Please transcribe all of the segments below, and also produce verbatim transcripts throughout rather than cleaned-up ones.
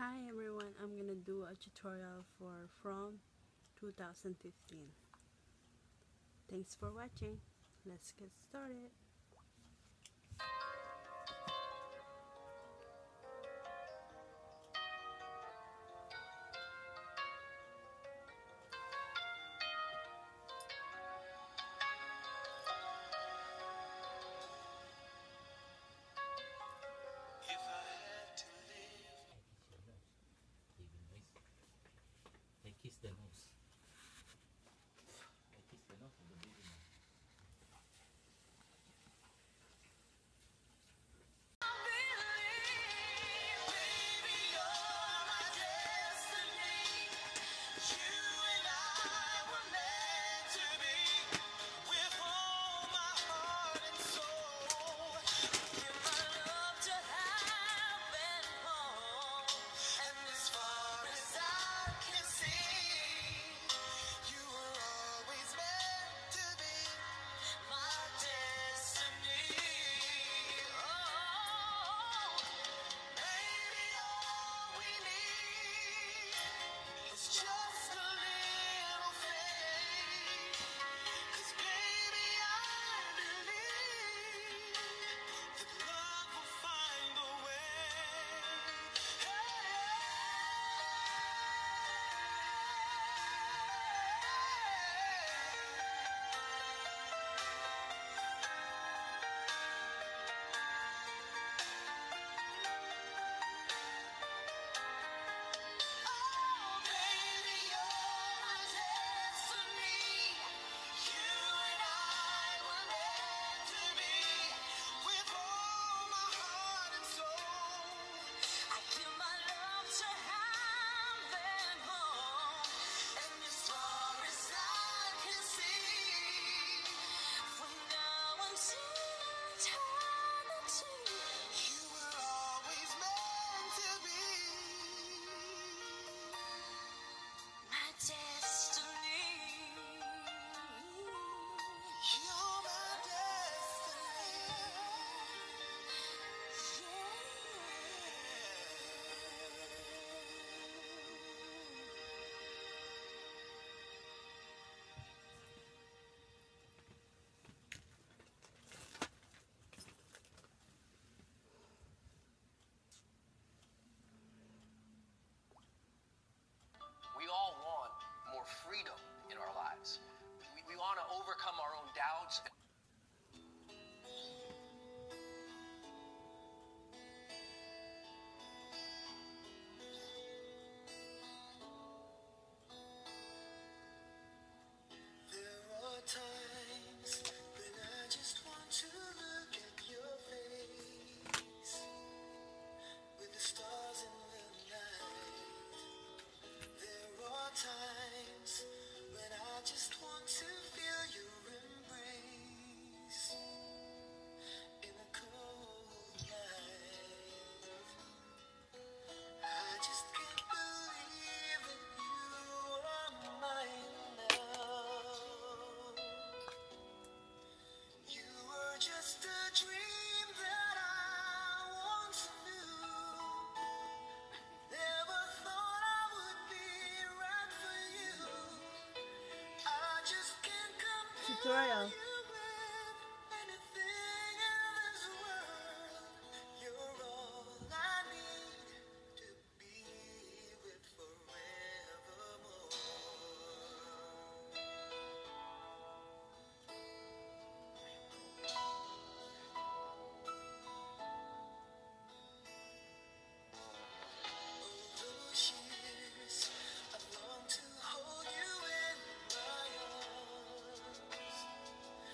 Hi everyone, I'm gonna do a tutorial for From two thousand fifteen. Thanks for watching. Let's get started. If I had to live, I kiss the nose. I kiss the nose of the baby now. just a little faith, 'cause baby I believe that love will find a way. Oh baby, you're my destiny. You and I were meant to be. With all my heart and soul, I give my love to heaven home. And as far as I can see, from now until eternity, you were always meant to be my destiny. You're my We all want more freedom in our lives. We, we want to overcome our own doubts. There are times when I just want to look at your face with the stars in the night. There are times when I just want to feel your embrace in a cold night. I just can't believe that you are mine now. You were just a dream that I once knew. Never thought I would be right for you. I just can't compare Tutorial. you with anything in this world. You're all I need to be with forevermore. Those years I've longed to hold you in my arms.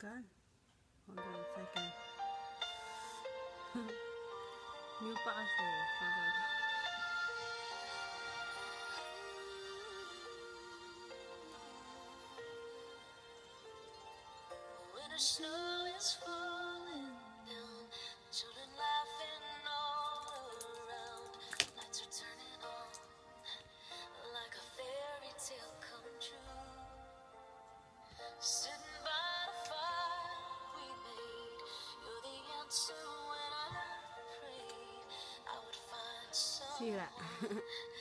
tagal. Hold on a second. New pa kasi. Hold on. Winter snow is falling down, children laughing all around. Lights are turning on like a fairy tale come true. Sitting by the fire we made, you're the answer when I prayed I would find Sira. someone